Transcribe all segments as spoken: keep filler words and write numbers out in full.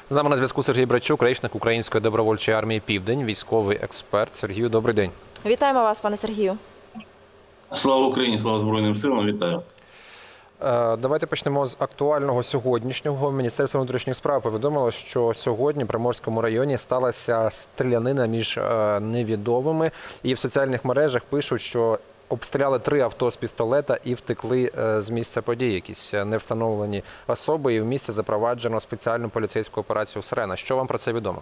З нами на зв'язку Сергій Брачук, речник Української добровольчої армії «Південь», військовий експерт. Сергію, добрий день. Вітаємо вас, пане Сергію. Слава Україні, слава Збройним силам, вітаю. Давайте почнемо з актуального сьогоднішнього. Міністерство внутрішніх справ повідомило, що сьогодні в Приморському районі сталася стрілянина між невідомими. І в соціальних мережах пишуть, що обстріляли три авто з пістолета і втекли з місця події. Якісь невстановлені особи, і в місті запроваджено спеціальну поліцейську операцію «Сирена». Що вам про це відомо?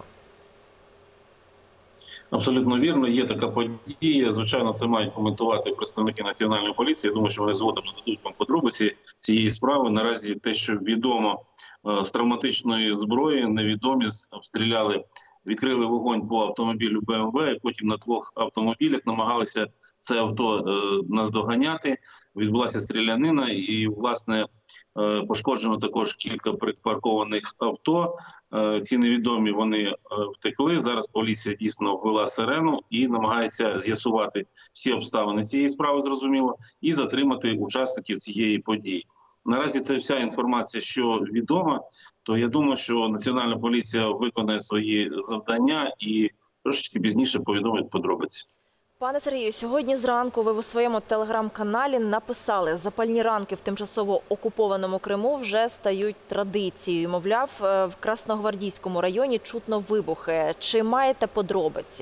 Абсолютно вірно, є така подія. Звичайно, це мають коментувати представники Національної поліції. Я думаю, що вони згодом нададуть вам подробиці цієї справи. Наразі те, що відомо, з травматичної зброї невідомі обстріляли, відкрили вогонь по автомобілю Б М В, і потім на двох автомобілях намагалися це авто наздоганяти. Відбулася стрілянина і, власне, пошкоджено також кілька припаркованих авто. Ці невідомі, вони втекли. Зараз поліція дійсно ввела сирену і намагається з'ясувати всі обставини цієї справи, зрозуміло, і затримати учасників цієї події. Наразі це вся інформація, що відома, то я думаю, що Національна поліція виконає свої завдання і трошечки пізніше повідомить подробиці. Пане Сергію, сьогодні зранку ви у своєму телеграм-каналі написали: запальні ранки в тимчасово окупованому Криму вже стають традицією. Мовляв, в Красногвардійському районі чутно вибухи. Чи маєте подробиці?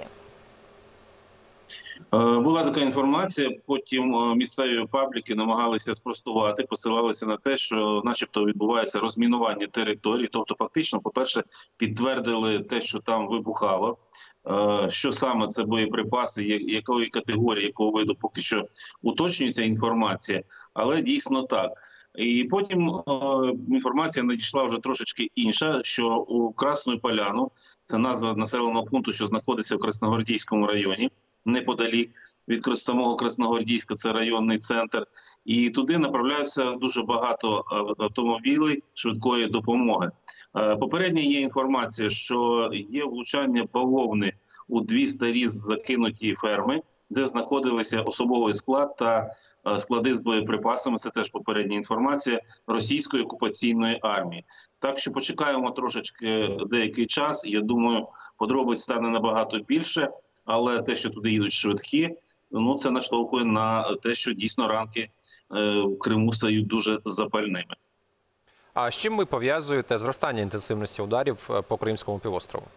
Була така інформація, потім місцеві пабліки намагалися спростувати, посилалися на те, що начебто відбувається розмінування території. Тобто фактично, по-перше, підтвердили те, що там вибухало. Що саме це боєприпаси, якої категорії, якого виду, поки що уточнюється інформація, але дійсно так. І потім е, інформація надійшла вже трошечки інша, що у Красну Поляну, це назва населеного пункту, що знаходиться в Красногвардійському районі, неподалік від самого Красногвардійська, це районний центр, і туди направляються дуже багато автомобілів швидкої допомоги. Попередня є інформація, що є влучання бавовни у дві старі закинуті ферми, де знаходилися особовий склад та склади з боєприпасами. Це теж попередня інформація російської окупаційної армії. Так що почекаємо трошечки деякий час. Я думаю, подробиць стане набагато більше, але те, що туди їдуть швидкі, ну це наштовхує на те, що дійсно ранки в Криму стають дуже запальними. А з чим ви пов'язуєте зростання інтенсивності ударів по Кримському півострову?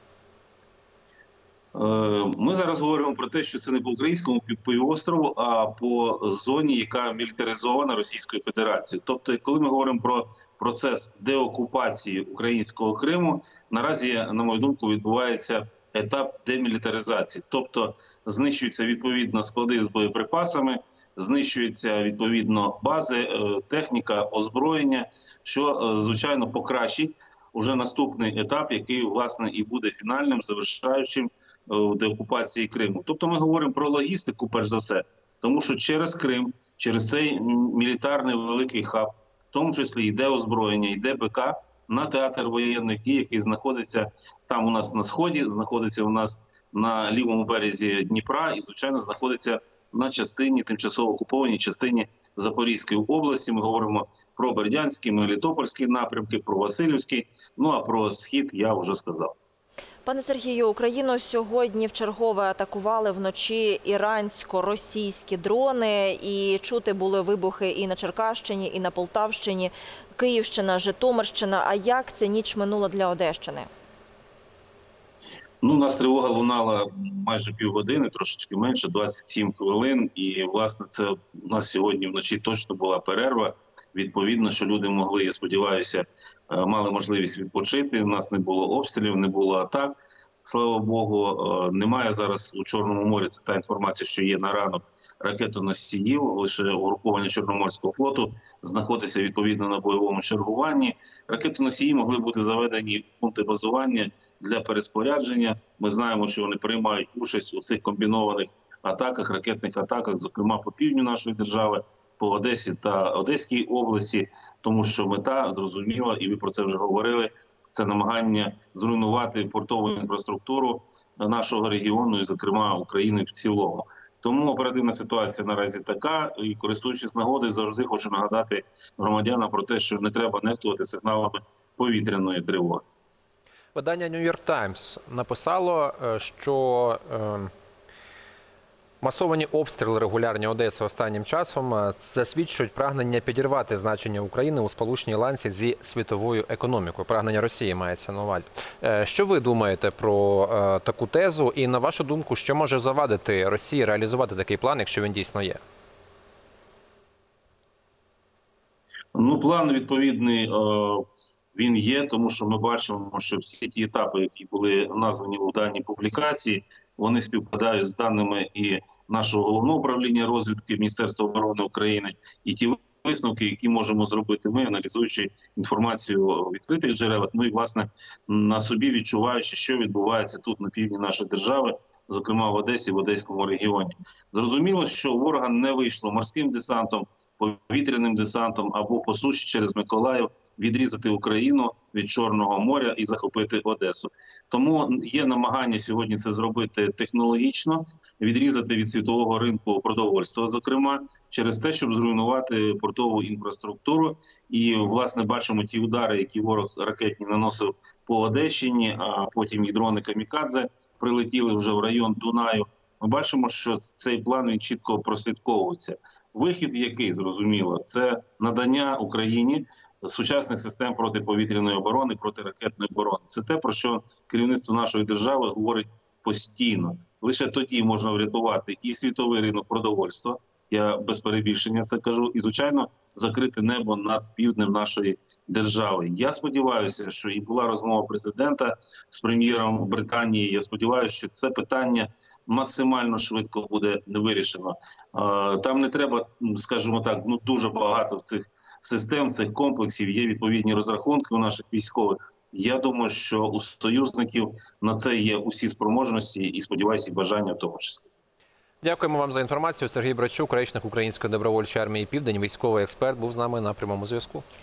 Ми зараз говоримо про те, що це не по Українському півострову, а по зоні, яка мілітаризована Російською Федерацією. Тобто, коли ми говоримо про процес деокупації українського Криму, наразі, на мою думку, відбувається етап демілітаризації. Тобто, знищуються відповідно склади з боєприпасами, знищуються відповідно бази, техніка, озброєння, що, звичайно, покращить уже наступний етап, який, власне, і буде фінальним, завершаючим деокупації Криму. Тобто ми говоримо про логістику, перш за все, тому що через Крим, через цей мілітарний великий хаб, в тому числі йде озброєння, йде Б К на театр воєнних дій, який знаходиться там у нас на Сході, знаходиться у нас на лівому березі Дніпра і, звичайно, знаходиться на частині, тимчасово окупованій частині Запорізької області. Ми говоримо про Бердянський, Мелітопольський напрямки, про Васильівський, ну а про Схід я вже сказав. Пане Сергію, Україну сьогодні вчергове атакували вночі ірансько-російські дрони, і чути були вибухи і на Черкащині, і на Полтавщині, Київщина, Житомирщина. А як ця ніч минула для Одещини? Ну, у нас тривога лунала майже півгодини, трошечки менше, двадцять сім хвилин. І, власне, це у нас сьогодні вночі точно була перерва. Відповідно, що люди могли, я сподіваюся, мали можливість відпочити. У нас не було обстрілів, не було атак. Слава Богу, немає зараз у Чорному морі, це та інформація, що є на ранок, ракетоносіїв. Лише угруповання Чорноморського флоту знаходиться відповідно на бойовому чергуванні. Ракетоносії могли бути заведені в пункти базування для переспорядження. Ми знаємо, що вони приймають участь у цих комбінованих атаках, ракетних атаках, зокрема по півдню нашої держави, по Одесі та Одеській області, тому що мета зрозуміла, і ви про це вже говорили, це намагання зруйнувати портову інфраструктуру нашого регіону і, зокрема, України в цілому. Тому оперативна ситуація наразі така, і, користуючись нагодою, завжди хочу нагадати громадянам про те, що не треба нехтувати сигналами повітряної тривоги. Видання New York Times написало, е, що е, масовані обстріли регулярні Одеси останнім часом е, засвідчують прагнення підірвати значення України у сполучній ланці зі світовою економікою. Прагнення Росії мається на увазі. Е, Що ви думаєте про е, таку тезу? І на вашу думку, що може завадити Росії реалізувати такий план, якщо він дійсно є? Ну, план відповідний, е, він є, тому що ми бачимо, що всі ті етапи, які були названі у даній публікації, вони співпадають з даними і нашого головного управління розвідки Міністерства оборони України, і ті висновки, які можемо зробити ми, аналізуючи інформацію у відкритих джерелах, ну і, власне, на собі відчуваючи, що відбувається тут на півдні нашої держави, зокрема в Одесі, в Одеському регіоні. Зрозуміло, що у ворога не вийшло морським десантом, повітряним десантом або по суші через Миколаїв відрізати Україну від Чорного моря і захопити Одесу. Тому є намагання сьогодні це зробити технологічно, відрізати від світового ринку продовольства, зокрема, через те, щоб зруйнувати портову інфраструктуру. І, власне, бачимо ті удари, які ворог ракетні наносив по Одещині, а потім і дрони камікадзе прилетіли вже в район Дунаю. Ми бачимо, що цей план він чітко прослідковується. Вихід який, зрозуміло, це надання Україні сучасних систем протиповітряної оборони, протиракетної оборони. Це те, про що керівництво нашої держави говорить постійно. Лише тоді можна врятувати і світовий ринок продовольства, я без перебільшення це кажу, і, звичайно, закрити небо над півднем нашої держави. Я сподіваюся, що і була розмова президента з прем'єром Британії. Я сподіваюся, що це питання максимально швидко буде вирішено. Там не треба, скажімо так, ну дуже багато цих систем, цих комплексів, є відповідні розрахунки у наших військових. Я думаю, що у союзників на це є усі спроможності і, сподіваюся, і бажання в тому числі. Дякуємо вам за інформацію. Сергій Брачук, речник Української добровольчої армії «Південь», військовий експерт, був з нами на прямому зв'язку.